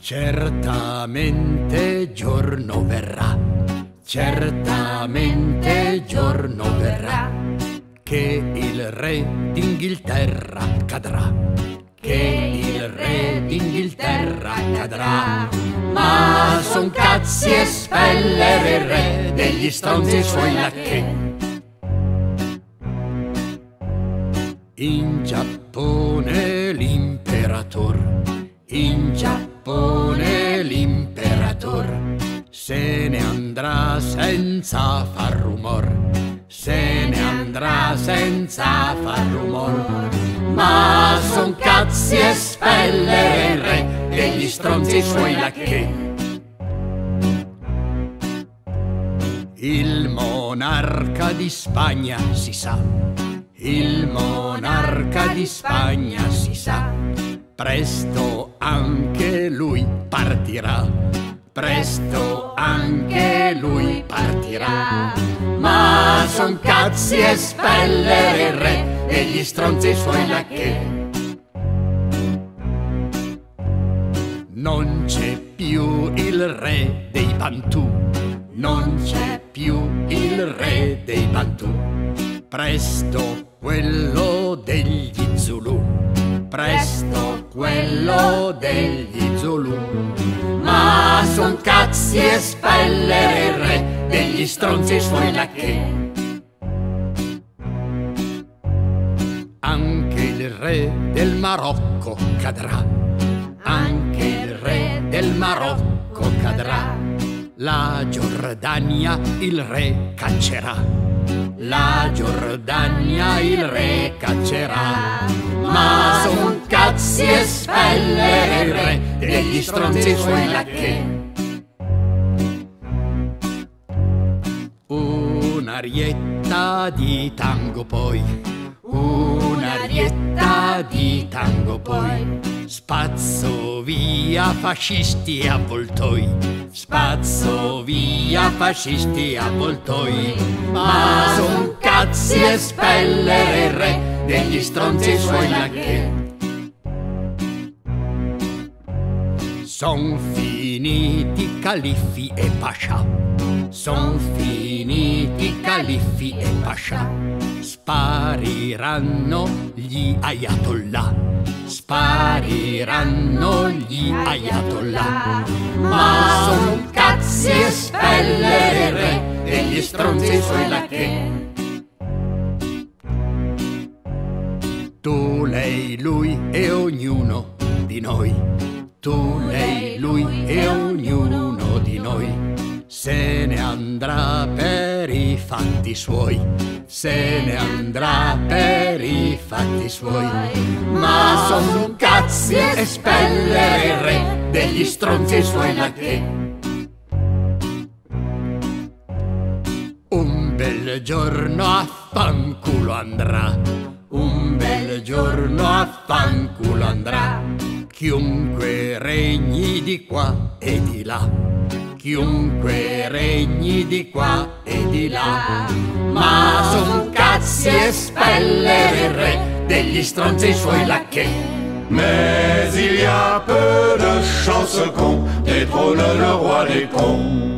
Certamente giorno verrà, certamente giorno verrà, che il re d'Inghilterra cadrà, che il re d'Inghilterra cadrà. Ma son cazzi e spellere il re degli stronzi suoi lacchè. In Giappone l'imperator, in Giappone l'imperator se ne andrà senza far rumor, se ne andrà senza far rumor. Ma son cazzi e spellere il re degli stronzi suoi lacchè. Il monarca di Spagna si sa, il monarca di Spagna si sa, presto anche lui partirà, presto anche lui partirà. Ma son cazzi e spellere il re degli stronzi suoi lacchè. Non c'è più il re dei Bantù, non c'è più il re dei Bantù, presto quello degli Zulu, presto quello degli Zulu. Ma son cazzi e spellere il re degli stronzi suoi lacchè. Anche il re del Marocco cadrà, anche il re del Marocco cadrà. La Giordania il re caccerà, la Giordania il re caccerà. Ma son cazzi e spellere il re degli stronzi suoi lacchè. Un'arietta di tango poi, un'arietta di tango poi, spazzo via fascisti e avvoltoi, spazzo via fascisti e avvoltoi. Ma son cazzi e spellere il re degli stronzi suoi lacchè. Son finiti califfi e pascià, son finiti califfi e pascià, spariranno gli ayatollah, spariranno gli ayatollah. Ma son cazzi e spellere il re degli stronzi suoi lacchè. Tu, lei, lui e ognuno di noi, tu, lei, lui e ognuno di noi se ne andrà per i fatti suoi, se ne andrà per i fatti suoi. Ma son cazzi e spellere il re degli stronzi suoi lacchè. Un bel giorno a fanculo andrà, un bel giorno a fanculo andrà, chiunque regni di qua e di là, chiunque regni di qua e di là. Ma son cazzi e spellere il re degli stronzi suoi lacchè. Mais il y a peu de chances qu'on détrône le roi des cons.